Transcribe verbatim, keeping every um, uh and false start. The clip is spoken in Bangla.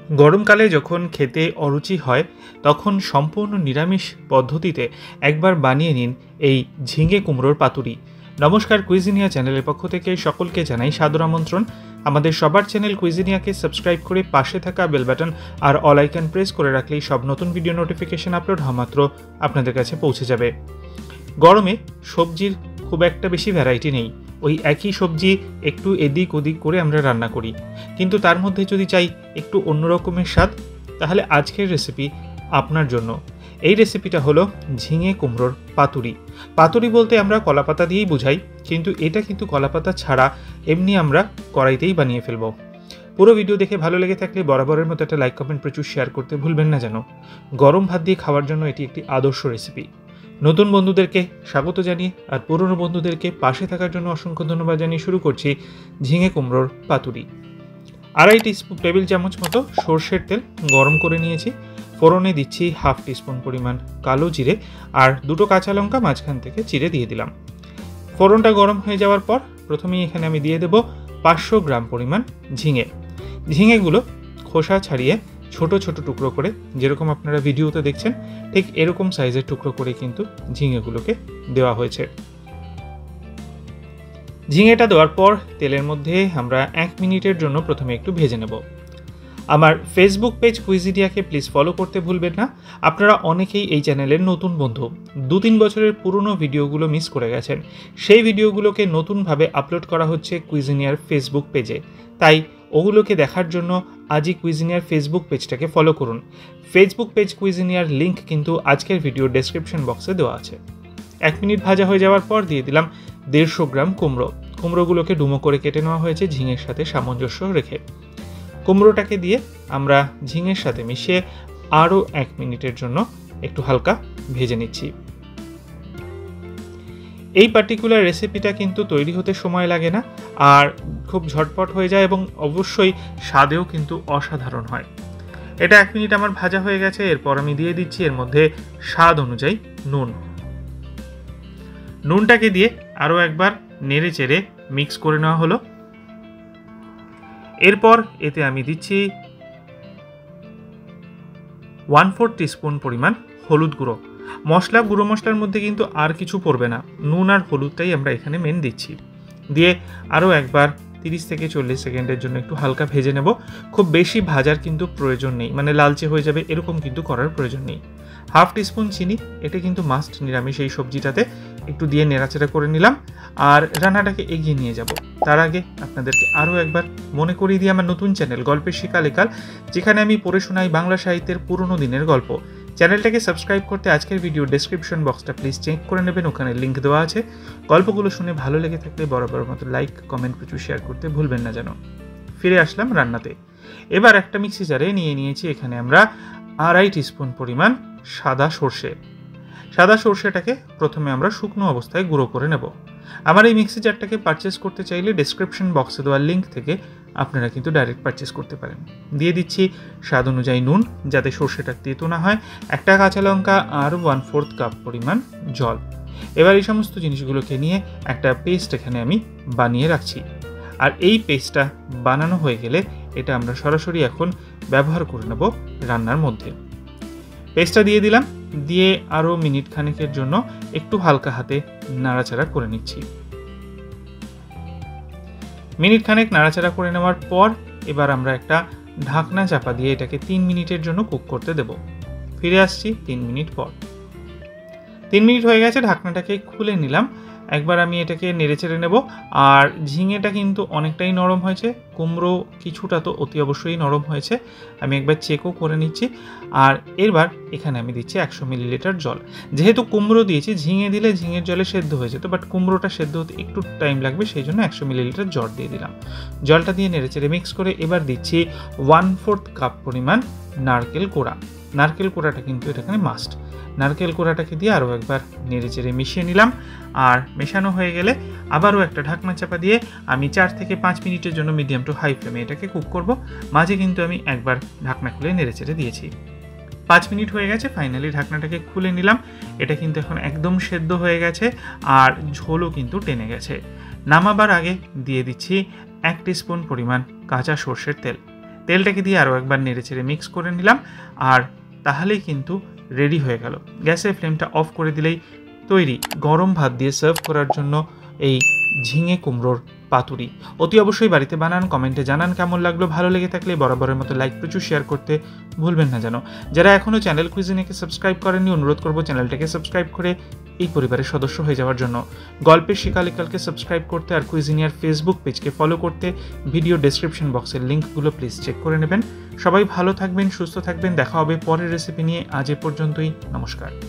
গরমকালে যখন খেতে অরুচি হয় তখন সম্পূর্ণ নিরামিষ পদ্ধতিতে একবার বানিয়ে নিন এই ঝিঙে কুমড়োর পাতুরি। নমস্কার, কুইজিনিয়া চ্যানেলের পক্ষ থেকে সকলকে জানাই সাদর আমন্ত্রণ। আমাদের সবার চ্যানেল কুইজিনিয়াকে সাবস্ক্রাইব করে পাশে থাকা বেল বাটন আর অল আইকন প্রেস করে রাখলেই সব নতুন ভিডিও নোটিফিকেশন আপলোড হওয়া মাত্র আপনাদের কাছে পৌঁছে যাবে। গরমে সবজির খুব একটা বেশি ভ্যারাইটি নেই, ওই একই সবজি একটু এদিক ওদিক করে আমরা রান্না করি, কিন্তু তার মধ্যে যদি চাই একটু অন্য রকমের স্বাদ, তাহলে আজকের রেসিপি আপনার জন্য। এই রেসিপিটা হলো ঝিঙে কুমড়োর পাতুরি। পাতুরি বলতে আমরা কলাপাতা দিয়েই বুঝাই, কিন্তু এটা কিন্তু কলাপাতা ছাড়া এমনি আমরা কড়াইতেই বানিয়ে ফেলবো। পুরো ভিডিও দেখে ভালো লেগে থাকলে বরাবরের মতো একটা লাইক কমেন্ট প্রচুর শেয়ার করতে ভুলবেন না যেন। গরম ভাত দিয়ে খাওয়ার জন্য এটি একটি আদর্শ রেসিপি। নতুন বন্ধুদেরকে স্বাগত জানিয়ে আর পুরনো বন্ধুদেরকে পাশে থাকার জন্য অসংখ্য ধন্যবাদ জানিয়ে শুরু করছি ঝিঙে কুমড়োর পাতুরি। আড়াই টিস্পুন টেবিল চামচ মতো সর্ষের তেল গরম করে নিয়েছি। ফোড়নে দিচ্ছি হাফ টিস্পুন পরিমাণ কালো জিরে আর দুটো কাঁচা লঙ্কা মাঝখান থেকে চিড়ে দিয়ে দিলাম। ফোড়নটা গরম হয়ে যাওয়ার পর প্রথমেই এখানে আমি দিয়ে দেব পাঁচশো গ্রাম পরিমাণ ঝিঙে। ঝিঙেগুলো খোসা ছাড়িয়ে ছোট ছোট টুকরো করে, যেরকম আপনারা ভিডিওতে দেখছেন ঠিক এরকম সাইজের টুকরো করে কিন্তু ঝিঙেগুলোকে দেওয়া হয়েছে। ঝিঙেটা দেওয়ার পর তেলের মধ্যে আমরা এক মিনিটের জন্য প্রথমে একটু ভেজে নেব। আমার ফেসবুক পেজ কুইজিনিয়াকে প্লিজ ফলো করতে ভুলবেন না। আপনারা অনেকেই এই চ্যানেলের নতুন বন্ধু, দু তিন বছরের পুরনো ভিডিওগুলো মিস করে গেছেন। সেই ভিডিওগুলোকে নতুনভাবে আপলোড করা হচ্ছে কুইজিনিয়ার ফেসবুক পেজে, তাই ওগুলোকে দেখার জন্য আজই কুইজিনিয়ার ফেসবুক পেজটাকে ফলো করুন। ফেসবুক পেজ কুইজিনিয়ার লিঙ্ক কিন্তু আজকের ভিডিও ডেসক্রিপশন বক্সে দেওয়া আছে। এক মিনিট ভাজা হয়ে যাওয়ার পর দিয়ে দিলাম দেড়শো গ্রাম কুমড়ো। কুমড়োগুলোকে ডুমো করে কেটে নেওয়া হয়েছে ঝিঙের সাথে সামঞ্জস্য রেখে। কুমড়োটাকে দিয়ে আমরা ঝিঙের সাথে মিশিয়ে আরও এক মিনিটের জন্য একটু হালকা ভেজে নিচ্ছি। এই পার্টিকুলার রেসিপিটা কিন্তু তৈরি হতে সময় লাগে না, আর খুব ঝটপট হয়ে যায় এবং অবশ্যই স্বাদেও কিন্তু অসাধারণ হয়। এটা এক মিনিট আমার ভাজা হয়ে গেছে। এরপর আমি দিয়ে দিচ্ছি এর মধ্যে স্বাদ অনুযায়ী নুন। নুনটাকে দিয়ে আরও একবার নেড়ে চেড়ে মিক্স করে নেওয়া হলো। এরপর এতে আমি দিচ্ছি ওয়ান ফোর টিস্পুন পরিমাণ হলুদ গুঁড়ো। মশলা গুঁড়ো মশলার মধ্যে কিন্তু আর কিছু পড়বে না, নুন আর হলুদটাই আমরা এখানে মেন দিচ্ছি। দিয়ে আরও একবার তিরিশ থেকে চল্লিশ সেকেন্ডের জন্য একটু হালকা ভেজে নেব। খুব বেশি ভাজার কিন্তু প্রয়োজন নেই, মানে লালচে হয়ে যাবে এরকম কিন্তু করার প্রয়োজন নেই। হাফ টিস্পুন চিনি, এটা কিন্তু মাস্ট নিরামিষ এই সবজিটাতে, একটু দিয়ে নেড়াচেড়া করে নিলাম আর রান্নাটাকে এগিয়ে নিয়ে যাব। তার আগে আপনাদেরকে আরও একবার মনে করিয়ে দিই আমার নতুন চ্যানেল গল্পের শিকা লেখাল, যেখানে আমি পড়ে শোনাই বাংলা সাহিত্যের পুরনো দিনের গল্প। চ্যানেলটাকে সাবস্ক্রাইব করতে আজকের ভিডিও ডেসক্রিপশন বক্সটা প্লিজ চেক করে নেবেন, ওখানে লিঙ্ক দেওয়া আছে। গল্পগুলো শুনে ভালো লেগে থাকলে বরাবর মতো লাইক কমেন্ট প্রচুর শেয়ার করতে ভুলবেন না যেন। ফিরে আসলাম রান্নাতে। এবার একটা মিক্সি জারে নিয়ে নিয়েছি এখানে আমরা আড়াই টিস্পুন পরিমাণ সাদা সর্ষে। সাদা সর্ষেটাকে প্রথমে আমরা শুকনো অবস্থায় গুঁড়ো করে নেব। আমার এই মিক্সি জারটাকে পারচেস করতে চাইলে ডেসক্রিপশন বক্সে দেওয়া লিঙ্ক থেকে আপনারা কিন্তু ডাইরেক্ট পারচেস করতে পারেন। দিয়ে দিচ্ছি স্বাদ অনুযায়ী নুন, যাতে সর্ষেটা তেতো না হয়, একটা কাঁচা লঙ্কা আর ওয়ান ফোর্থ কাপ পরিমাণ জল। এবার এই সমস্ত জিনিসগুলোকে নিয়ে একটা পেস্ট এখানে আমি বানিয়ে রাখছি। আর এই পেস্টটা বানানো হয়ে গেলে এটা আমরা সরাসরি এখন ব্যবহার করে নেব রান্নার মধ্যে। পেস্টটা দিয়ে দিলাম, দিয়ে আরও মিনিট খানেকের জন্য একটু হালকা হাতে নাড়াচাড়া করে নিচ্ছি। মিনিট খানেক নাড়াচাড়া করে নেওয়ার পর এবার আমরা একটা ঢাকনা চাপা দিয়ে এটাকে তিন মিনিটের জন্য কুক করতে দেব। ফিরে আসছি তিন মিনিট পর। তিন মিনিট হয়ে গেছে, ঢাকনাটাকে খুলে নিলাম। একবার আমি এটাকে নেড়ে চেড়ে নেব। আর ঝিঙেটা কিন্তু অনেকটাই নরম হয়েছে, কুমড়ো কিছুটা তো অতি অবশ্যই নরম হয়েছে, আমি একবার চেকও করে নিচ্ছি। আর এবার এখানে আমি দিচ্ছি একশো মিলিলিটার জল। যেহেতু কুমড়ো দিয়েছি, ঝিঙে দিলে ঝিঙের জলে সেদ্ধ হয়ে যেত, বাট কুমড়োটা সেদ্ধ হতে একটু টাইম লাগবে, সেই জন্য একশো মিলিলিটার জল দিয়ে দিলাম। জলটা দিয়ে নেড়ে চেড়ে মিক্স করে এবার দিচ্ছি ওয়ান ফোর্থ কাপ পরিমাণ নারকেল কোড়া। নারকেল কোড়াটা কিন্তু এখানে মাস্ট। নারকেল কোড়াটাকে দিয়ে আরও একবার নেড়ে চেড়ে মিশিয়ে নিলাম। আর মেশানো হয়ে গেলে আবারও একটা ঢাকনা চাপা দিয়ে আমি চার থেকে পাঁচ মিনিটের জন্য মিডিয়াম টু হাই ফ্লেমে এটাকে কুক করব। মাঝে কিন্তু আমি একবার ঢাকনা খুলে নেড়ে চেড়ে দিয়েছি। পাঁচ মিনিট হয়ে গেছে, ফাইনালি ঢাকনাটাকে খুলে নিলাম। এটা কিন্তু এখন একদম সেদ্ধ হয়ে গেছে আর ঝোলও কিন্তু টেনে গেছে। নামাবার আগে দিয়ে দিচ্ছি এক টিস্পুন পরিমাণ কাঁচা সর্ষের তেল। তেলটাকে দিয়ে আরও একবার নেড়ে চেড়ে মিক্স করে নিলাম, আর তাহলেই কিন্তু রেডি হয়ে গেল। গ্যাসের ফ্লেমটা অফ করে দিলেই তৈরি গরম ভাত দিয়ে সার্ভ করার জন্য এই ঝিঙে কুমড়োর পাতুরি। অতি অবশ্যই বাড়িতে বানান, কমেন্টে জানান কেমন লাগলো। ভালো লেগে থাকলে বরাবরের মতো লাইক প্রচুর শেয়ার করতে ভুলবেন না যেন। যারা এখনও চ্যানেল কুইজিনিয়াকে সাবস্ক্রাইব করেননি, অনুরোধ করবো চ্যানেলটাকে সাবস্ক্রাইব করে এই পরিবারের সদস্য হয়ে যাওয়ার জন্য। গল্পের শিকালিকালকে সাবস্ক্রাইব করতে আর কুইজিনিয়ার ফেসবুক পেজকে ফলো করতে ভিডিও ডেসক্রিপশন বক্সের লিঙ্কগুলো প্লিজ চেক করে নেবেন। সবাই ভালো থাকবেন, সুস্থ থাকবেন। দেখা হবে পরের রেসিপি নিয়ে। আজ এ পর্যন্তই, নমস্কার।